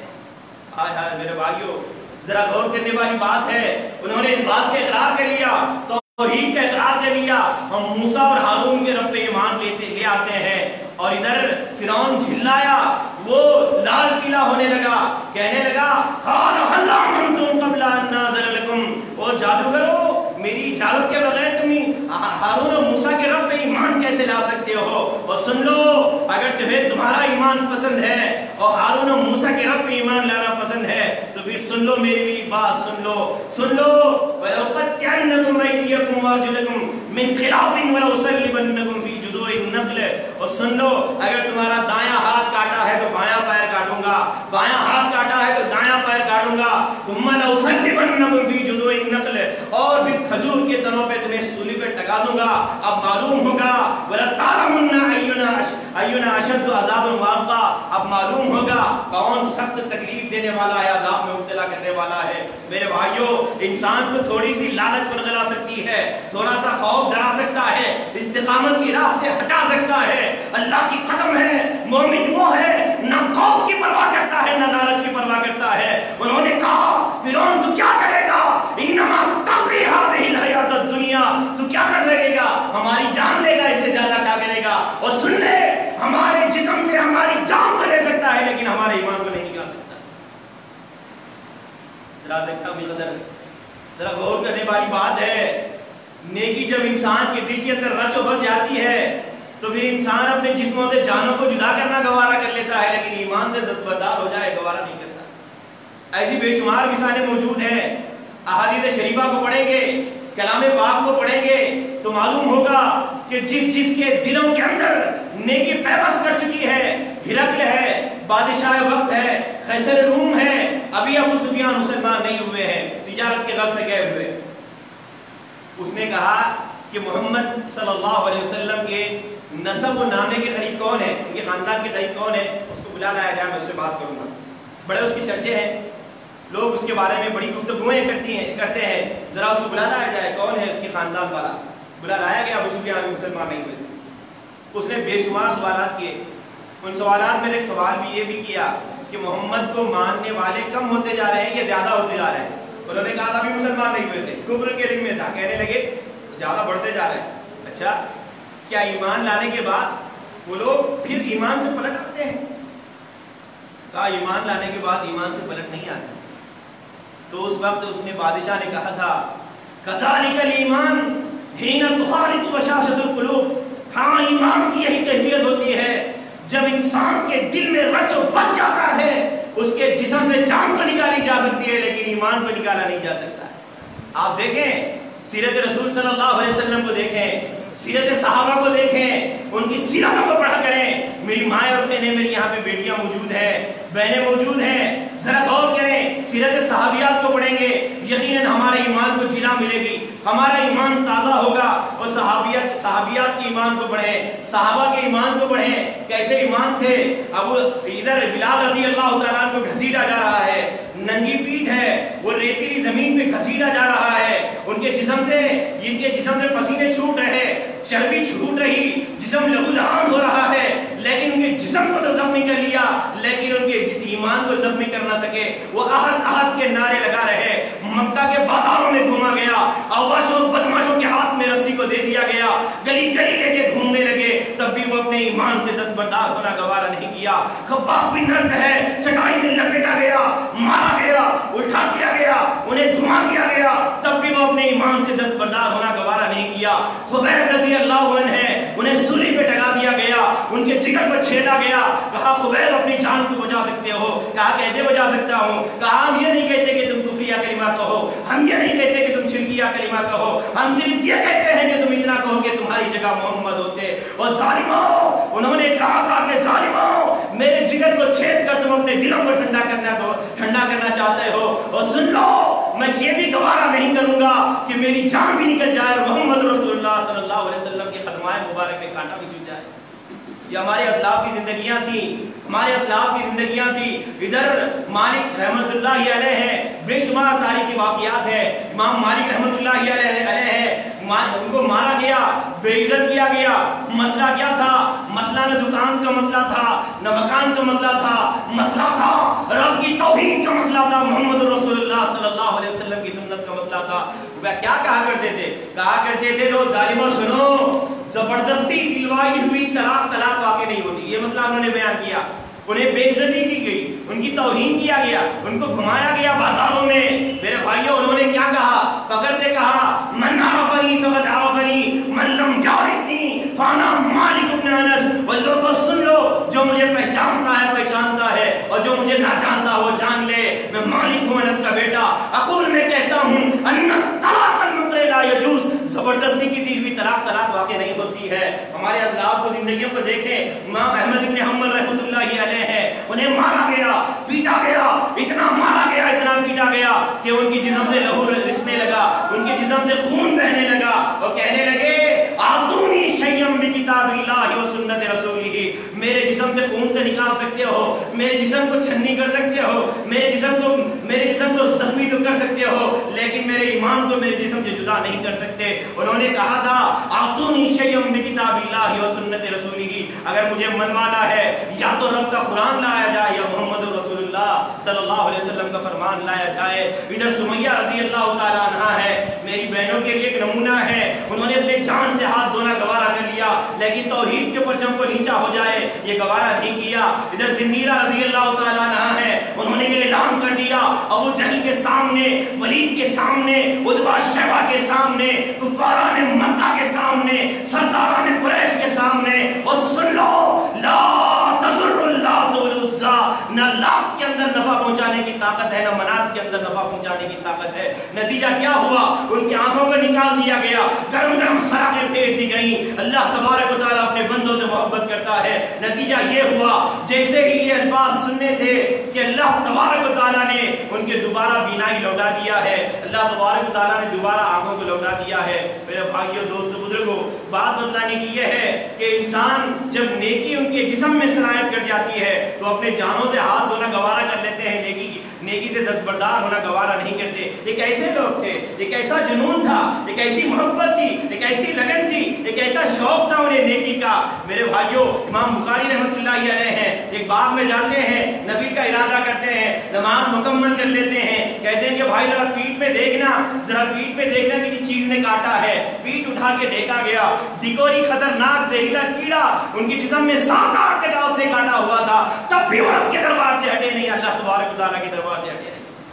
آج میرے بھائیوں ذرا غور کرنے والی بات ہے, انہوں نے اس بات کا اقرار کر لیا, توحید کا اقرار کر لیا, ہم موسیٰ اور ہارون کے رب پہ ایمان لے آتے ہیں. اور ادھر فرعون جھلایا, وہ لال پیلا ہونے لگا, کہنے لگا قال هل آمنتم قبل ان نازل لكم, او جادوگرو میری اجازت کے بغیر تم ہارون اور موسیٰ کے رب پہ ایمان کیسے لا سکتے ہو؟ اور سن لو اگر تمہیں تمہارا ایمان پسند ہے اور ہارون اور موسیٰ کے رب پہ ایمان لانا پسند ہے تو پھر سن لو میری بھی بات, سن لو وَلَوْقَطِّعَنَّكُمْ أَيْدِيَكُمْ وَأَرْجُلَكُمْ مِنْ خِلَافٍ وَلَأُصَلِّبَنَّكُمْ فِي جُذُوعِ النَّخْلِ. اور سن لو اگر تمہارا دایاں ہاتھ کاٹا ہے تو بایاں پیر کاٹوں گا, بایاں गाड़ूंगा, और फिर खजूर के तनों पे तुम्हें सूली पे टका दूंगा। अब मालूम होगा अब मालूम होगा कौन सख्त तकलीफ देने वाला है, अजाब में मुब्तला करने वाला है। मेरे भाइयों, इंसान को थोड़ी सी लालच बरगला सकती है, थोड़ा सा खौफ डरा सकता है, इस्तिकामत की राह से हटा सकता है। अल्लाह की कदम है, मोमिन वो है ना खौफ की परवाह करता है ना लालच की परवाह करता है। उन्होंने कहा फिरौन तू क्या करेगा, इन्नमा तग़ी हाज़िहिल हयातुद दुनिया, तू क्या कर लेगा, हमारी जान लेगा, इससे ज्यादा क्या करेगा। और सुन ले, हमारे जिस्म से हमारी जान तो ले सकता है लेकिन हमारे ईमान को नहीं निकाल सकता। जरा देखा बिकदर, जरा गौर करने वाली बात है। नेकी जब इंसान के दिल के अंदर रच बस जाती है तो फिर इंसान अपने जिस्मों से जानों को जुदा करना गवारा कर लेता है, लेकिन ईमान से दस्तबरदार हो जाए गवारा नहीं करता। ऐसी बेशुमार मिसालें मौजूद हैं। अहादीस शरीफा को पढ़ेंगे, कलाम पाक को पढ़ेंगे तो मालूम होगा कि जिसके दिलों के अंदर नेकी पैबस कर चुकी है, हिरकल है, बादशाह वक्त है, कैसर रूम है, अभी अबू सुफियान मुसलमान नहीं हुए हैं, तिजारत के गर्ज से गए हुए। उसने कहा कि मोहम्मद सल्लल्लाहु अलैहि वसल्लम के नसब व नामे के करीब कौन है, उनके खानदान के करीब कौन है, उसको बुला लाया जाए, मैं उससे बात करूंगा। बड़े उसके चर्चे हैं, लोग उसके बारे में बड़ी गुफ्तगूएं करते हैं, जरा उसको बुला लाया जाए, कौन है उसके खानदान वाला। बुला लाया गया, अबू सुफियान मुसलमान नहीं हुए। उसने बेशुमार सवालात किए। उन सवालात में एक सवाल भी ये भी किया कि मोहम्मद को मानने वाले कम होते जा रहे हैं या ज्यादा होते जा रहे हैं। उन्होंने कहा था अभी मुसलमान नहीं हुए थे, कुफ्र के रिंग में था, कहने लगे ज्यादा बढ़ते जा रहे हैं। अच्छा, क्या ईमान लाने के बाद वो लोग फिर ईमान से पलट आते हैं? कहा ईमान लाने के बाद ईमान से पलट नहीं आते। तो उस वक्त उसने बादशाह ने कहा था कज़ालिकल ईमान हीना तुखालितु बशाशतुल कुलूब, हाँ ईमान की यही कैफियत होती है जब इंसान के दिल में रच बस जाता है, उसके जिस्म से जान तो निकाली जा सकती है लेकिन ईमान को निकाला नहीं जा सकता। आप देखें सीरत रसूल सल्लल्लाहु अलैहि वसल्लम को देखें, सीरत सहाबा को देखें, उनकी सीरतों को पढ़ा करें। मेरी माँ और बहनें, मेरी यहाँ पे बेटियां मौजूद हैं, बहनें मौजूद हैं, जरा गौर करें, सीरत सहाबियात को पढ़ेंगे, यकीनन हमारे ईमान को जिला मिलेगी, हमारा ईमान ताज़ा होगा। और सहाबियात के ईमान को पढ़ें, सहाबा के ईमान को पढ़ें, कैसे ईमान थे। अब इधर बिलाल रज़ी अल्लाह तआला को घसीटा जा रहा है, नंगी पीठ है, वो रेतीली जमीन पे घसीटा जा रहा है, उनके जिस्म से पसीने छूट रहे, चर्बी छूट रही, जिस्म लहूलुहान हो रहा है, लेकिन उनके जिस्म को तो जख्मी कर लिया, लेकिन उनके जिस ईमान को जख्मी कर ना सके। वो अहद के नारे लगा रहे, मक्का के बाजारों में घुमा गया, अवशों बदमाशों के हाथ में रस्सी को दे दिया गया, गली गली लेके घूमने लगे, तब भी वो अपने ईमान से दस्तबरदार होना गवारा नहीं किया। खब्बाब बिन अर्द है, चटाई में लपेटा गया, मारा गया, उल्टा किया गया, उन्हें धुआं किया गया, तब भी वो अपने ईमान से दस्तबरदार होना गवारा नहीं किया। खुबैब रज़ी अल्लाह अन्हु है, उन्हें सूली पे टंगा दिया गया, उनके जिगर को छेड़ा गया। कहा खुबैब अपनी जान को बचा सकते हो? कहा कैसे बचा सकता हूँ? कहा हम ये नहीं कहते कि तुम कुफ्रिया कलिमा कहो, हम ये नहीं कहते कि तुम शिरकिया कलिमा कहो, हम सिर्फ ये कहते हैं कि तुम इतना कहो कि तुम्हारी जगह मोहम्मद होते। और जालिमों, उन्होंने कहा था कि जालिमों, मेरे जिगर को छेद कर तुम अपने दिलों को ठंडा करना चाहते हो। और सुन लो, मैं ये भी गवारा नहीं करूंगा कि मेरी जान भी निकल जाए और मोहम्मद रसूलुल्लाह सल्लल्लाहु अलैहि वसल्लम के खदमाए मुबारक में कांटा भी चुभ जाए। ये हमारे असलाफ की जिंदगियां थी, हमारे असलाफ की जिंदगियां थी। इधर मालिक रहमतुल्लाहि अलैह है, बेशुमार तारीखी वाक़ियात है। इमाम मालिक रहमतुल्लाहि अलैह है, उनको मारा गया, बेइज्जत किया गया। मसला क्या था? मसला न दुकान का मसला था, न मकान का मसला था, मसला था रब की तौहीद का मसला था, मोहम्मद रसूलुल्लाह सल्लल्लाहु अलैहि वसल्लम की सुन्नत का मसला था। वह क्या कहा करते थे? कहा करते थे, लो जालिमों सुनो, जबरदस्ती दिलवाई हुई तलाक वाक़ई नहीं होती। ये मतलब उन्होंने बयान किया। उन्हें बेइज्जती की गई, उनकी तौहीन किया गया, उनको घुमाया गया बाजारों में। मेरे भाइयों, उन्होंने क्या कहा? फखर से कहा, मन आरफनी फक़द आरफनी, मन लम यारिफनी फाना मालिक इब्न अनस। और लोगों सुन लो, जो मुझे पहचानता है और जो मुझे ना जानता वो जान ले, मैं मालिक हूँ, अनस का बेटा। अक़ूल मैं कहता हूँ, अन्ना तलाक़ल मुक़र्रर ला यजूज़, जबरदस्ती की दी हुई तलाक वाक़ई नहीं होती है। हमारे अज़लाफ़ को, जिंदगियों को देखें। इमाम अहमद इब्न हंबल रहमतुल्लाहि अलैह है, उन्हें मारा गया, पीटा गया, इतना मारा गया, इतना کہ ان کی جسم سے لہو رسنے لگا، ان کے جسم سے خون بہنے لگا، وہ کہنے لگے آتونی شیئم بکتاب اللہ و سنت رسولہ، میرے جسم سے خون تو نکال سکتے ہو، میرے جسم کو چھنی کر سکتے ہو، میرے جسم کو زخمی تو کر سکتے ہو، لیکن میرے ایمان کو میرے جسم سے جدا نہیں کر سکتے۔ انہوں نے کہا تھا آتونی شیئم بکتاب اللہ و سنت رسولہ، اگر مجھے منوانا ہے یا تو رب کا قرآن لایا جائے یا محمد رسول اللہ صلی اللہ علیہ وسلم کا فرمان لایا جائے۔ ادھر سمیہ رضی اللہ تعالیٰ عنہ ہے، میری بہنوں کے لیے ایک نمونہ ہے، انہوں نے اپنے جان سے ہاتھ دھونا گوارا کر لیا، لیکن توحید کے پرچم کو نیچا ہو جائے یہ گوارا نہیں کیا۔ ادھر زنیرہ رضی اللہ تعالیٰ عنہ ہے، انہوں نے یہ اعلان کر دیا ابو جہل کے سامنے، ولید کے سامنے، عتبہ شیبہ کے سامنے، کفاران مکہ کے سامنے، سرداران قریش کے سامنے، اور سن لو لا تضر اللات والعزیٰ، نہ لات کے اندر نفع پہنچانے کی طاقت ہے، نہ منات کے اندر نفع پہنچانے کی طاقت ہے۔ نتیجہ کیا ہوا؟ ان کی آنکھوں کو نکال دیا گیا، گرم گرم سراغیں پھینک دی گئیں۔ اللہ تبارک و تعالیٰ اپنے بندوں سے محبت کرتا ہے۔ نتیجہ یہ ہوا جیسے ہی یہ الفاظ سننے تھے کہ اللہ تبارک و تعالیٰ نے ان کے دوبارہ بینائی لوٹا دیا ہے، اللہ تبارک و تعالیٰ نے دوبارہ آنکھوں کو لوٹا دیا ہے۔ میرے بھائیوں دوستو بزرگوں، بات بتلانے کی یہ ہے کہ انسان جب نیکی ان کے جسم میں صلاحیت کر جاتی ہے تو اپنے جانوں سے ہاتھ دھونا گوارا کر لیتے ہیں، نیکی سے دستبردار ہونا گوارا نہیں کرتے۔ ایک ایسے لوگ تھے، ایک ایسا جنون تھا، ایک ایسی محبت تھی، ایک ایسی لگن تھی، ایک ایسا شوق تھا انہیں نیکی کا۔ میرے بھائیوں، امام بخاری رحمۃ اللہ علیہ ہیں، ایک باغ میں جاتے ہیں، نبی کا ارادہ کرتے ہیں، نماز مکمل کر لیتے ہیں، کہتے ہیں کہ بھائی ذرا پیٹ میں دیکھنا، ذرا پیٹ میں دیکھنا کسی چیز نے کاٹا ہے۔ پیٹ اٹھا کے دیکھا گیا، ڈکوری خطرناک زہریلا کیڑا ان کی جسم میں 7-8 جگہ اس نے کاٹا ہوا تھا، تب بھی وہ رب کے دربار سے ہٹے نہیں، اللہ تبارک و تعالیٰ کے دربار سے ہٹے نہیں۔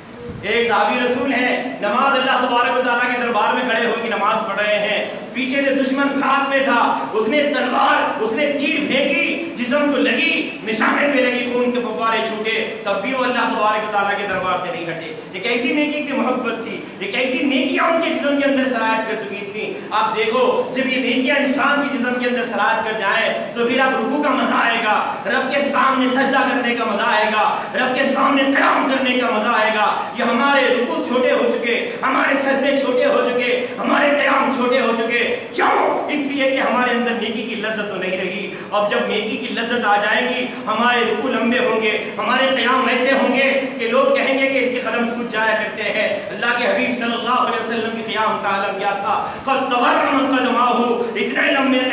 ایک صحابی رسول ہیں، نماز اللہ تبارک و تعالیٰ کے دربار میں کھڑے ہوئے کی نماز پڑھ رہے ہیں، پیچھے سے دشمن خاک پہ تھا، اس نے تلوار، اس نے تیر پھینکی، جسم کو لگی، نشانے پہ لگی، خون کے فوارے چھوٹے، تب بھی وہ اللہ تبارک و تعالیٰ کے دربار سے نہیں ہٹے۔ ایک ایسی نیکی کی محبت تھی، ایک ایسی نیکیاں ان کے جسم کے اندر صلاحیت کر چکی تھی۔ آپ دیکھو جب یہ نیکیاں انسان کے جسم کے اندر صلاحیت کر جائیں تو پھر آپ رکوع کا مزہ آئے گا، رب کے سامنے سجدہ کرنے کا مزہ آئے گا، رب کے سامنے قیام کرنے کا مزہ آئے گا۔ یہ ہمارے رکوع چھوٹے ہو چکے، ہمارے سجدے چھوٹے ہو چکے، ہمارے قیام چھوٹے ہو چکے، کیوں؟ اس لیے کہ ہمارے اندر نیکی کی لذت تو نہیں رہی۔ اب جب نیکی کی لذت آ جائے گی، ہمارے رکوع لمبے ہوں گے، ہمارے قیام ایسے ہوں گے کہ لوگ کہیں گے کہ اس کے قدم سوج جایا کرتے ہیں۔ اللہ کے حبیب صلی اللہ علیہ وسلم کی قیام کا عالم کیا تھا؟ قد تورم قدماہ، اتنے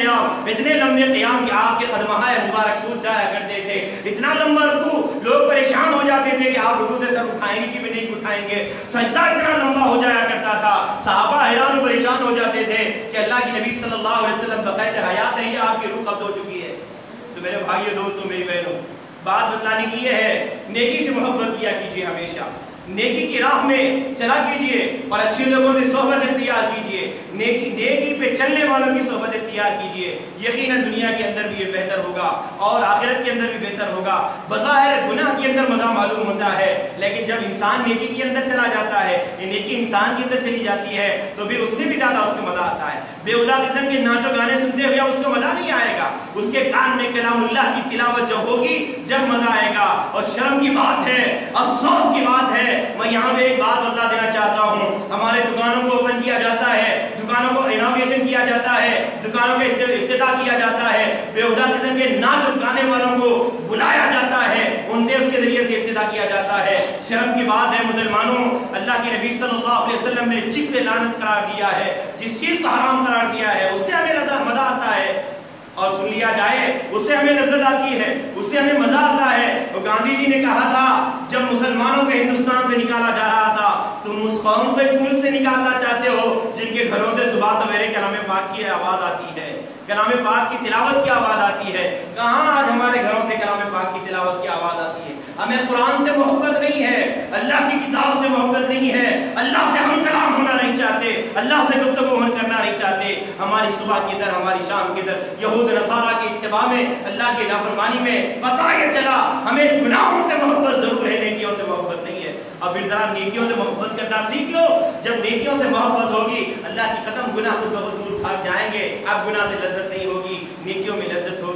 لمبے قیام کہ آپ کے قدمہائے مبارک سوج جایا کرتے تھے، اتنا لمبا رکوع لوگ پریشان ہو جاتے تھے کہ آپ رکوع سے سر اٹھائیں گے کہ بھی نہیں اٹھائیں گے، سجدہ اتنا لمبا ہو جایا کرتا تھا، صحابہ حیران و پریشان ہو جاتے تھے کہ اللہ کے نبی صلی اللہ علیہ وسلم بقید حیات ہیں یا آپ کی روح قبض ہو چکی ہے۔ تو میرے بھائیو دوستو میری بہنوں، بات بتلانے کی یہ ہے نیکی سے محبت کیا کیجیے، ہمیشہ نیکی کی راہ میں چلا کیجیے اور اچھے لوگوں سے صحبت اختیار کیجیے، نیکی پہ چلنے والوں کی صحبت اختیار کیجیے، یقیناً دنیا کے اندر بھی یہ بہتر ہوگا اور آخرت کے اندر بھی بہتر ہوگا۔ بظاہر گناہ کے اندر مزہ معلوم ہوتا ہے، لیکن جب انسان نیکی کے اندر چلا جاتا ہے، یہ نیکی انسان کے اندر چلی جاتی ہے تو پھر اس سے بھی زیادہ اس کو مزہ آتا ہے۔ بےہودہ قسم کے ناچو گانے سنتے ہوئے اس کو مزہ نہیں آئے گا، اس کے کان میں کلام اللہ کی تلاوت جب ہوگی جب مزہ آئے گا۔ اور شرم کی بات ہے، افسوس کی بات ہے، میں یہاں پہ ایک بات بتا دینا چاہتا ہوں، ہمارے دکانوں کو اوپن کیا جاتا ہے، دکانوں کو انوویشن کیا جاتا ہے، دکانوں کا افتتاح کیا جاتا ہے، بےہودہ قسم کے ناچ گانے والوں کو بلایا جاتا ہے، ان سے اس کے ذریعے سے افتتاح کیا جاتا ہے۔ شرم کی بات ہے مسلمانوں، اللہ کے نبی صلی اللہ علیہ وسلم نے جس پہ لعنت قرار دیا ہے، جس چیز کو حرام قرار دیا ہے، اس سے ہمیں مزہ آتا ہے، اور سن لیا جائے اس سے ہمیں لذت آتی ہے، اس سے ہمیں مزہ آتا ہے۔ تو گاندھی جی نے کہا تھا جب مسلمانوں کو ہندوستان سے نکالا جا رہا تھا، تم اس قوم کو اس ملک سے نکالنا چاہتے ہو جن کے گھروں سے صبح سویرے کلام پاک کی آواز آتی ہے، کلام پاک کی تلاوت کی آواز آتی ہے۔ کہاں آج ہمارے گھروں سے کلام پاک کی تلاوت کی آواز آتی ہے؟ ہمیں قرآن سے محبت نہیں ہے، اللہ کی کتاب سے محبت نہیں ہے، اللہ سے ہم کلام ہونا نہیں چاہتے، اللہ سے گفتگو کرنا نہیں چاہتے۔ ہماری صبح کی در، ہماری شام کی در یہود نصارہ کی اتباع میں، اللہ کی نافرمانی میں پتہ یہ چلا ہمیں گناہوں سے محبت ضرور ہے، نیکیوں سے محبت نہیں ہے۔ اب پھر ذرا نیکیوں سے محبت کرنا سیکھ لو، جب نیکیوں سے محبت ہوگی اللہ کی قدم گناہ خود بخود دور بھاگ جائیں گے، اب گناہ سے لذت نہیں ہوگی، نیکیوں میں لذت ہوگی۔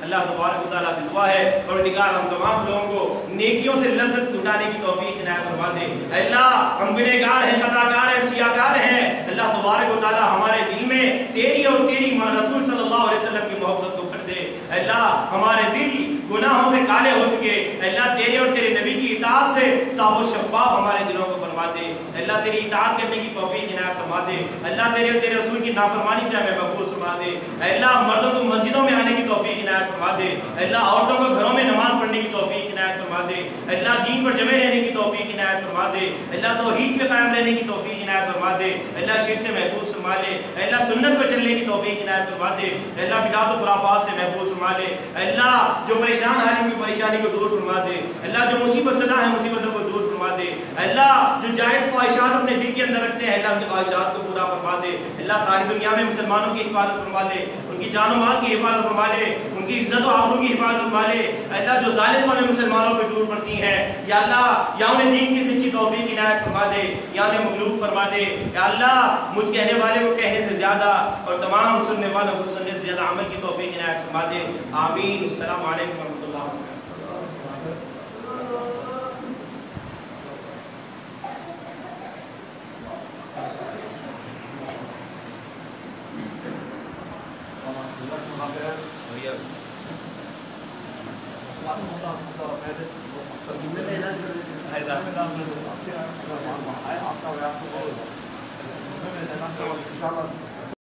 اللہ تبارک و تعالیٰ سے دعا ہے پروردگار ہم تمام لوگوں کو نیکیوں سے لذت اٹھانے کی توفیق عنایت فرما دے. اللہ ہم گنہگار ہیں، خطا کار ہیں، سیاہکار ہیں. اللہ تبارک و تعالیٰ ہمارے دل میں تیری اور تیری رسول صلی اللہ علیہ وسلم کی محبت کو بھر دے. اللہ ہمارے دل گناہوں سے کالے ہو چکے، اللہ تیرے اور تیرے نبی کی اطاعت سے صاف و شفاف ہمارے دلوں کو فرما دے. اللہ تیری اطاعت کرنے کی توفیق عنایت فرما دے. اللہ تیرے اور تیرے رسول کی نافرمانی سے ہمیں محفوظ فرما دے. اللہ مردوں کو مسجدوں میں آنے کی توفیق عنایت فرما دے. اللہ عورتوں کو گھروں میں نماز پڑھنے کی توفیق عنایت فرما دے. اللہ دین پر جمے رہنے کی توفیق عنایت فرما دے. اللہ توحید پہ قائم رہنے کی توفیق عنایت فرما دے. اللہ شرک سے محفوظ فرما لے. اللہ سنت پر چلنے کی توفیق عنایت فرما دے. اللہ بدعات و خرافات سے محفوظ فرما لے. اللہ جو پریشان حال کی پریشانی کو دور فرما دے. اللہ جو مصیبت زدہ ہے مصیبتوں کو دور فرما دے. اللہ جو جائز خواہشات اپنے دل کے اندر رکھتے ہیں اللہ ان کی خواہشات کو پورا فرما دے. اللہ ساری دنیا میں مسلمانوں کی حفاظت فرما لے، ان کی جان و مال کی حفاظت فرما لے، ان کی عزت و آبرو کی حفاظت فرما لے. اللہ جو ظالم قومیں مسلمانوں پہ ٹوٹ پڑتی ہیں یا اللہ یا انہیں دین کی سچی توفیق عنایت فرما دے یا انہیں مغلوب فرما دے. یا اللہ مجھ کہنے والے کو کہنے سے زیادہ اور تمام سننے والوں کو سننے سے زیادہ عمل کی توفیق عنایت فرما دے. آمین. السلام علیکم ورحمۃ اللہ وبرکاتہ. آپ کا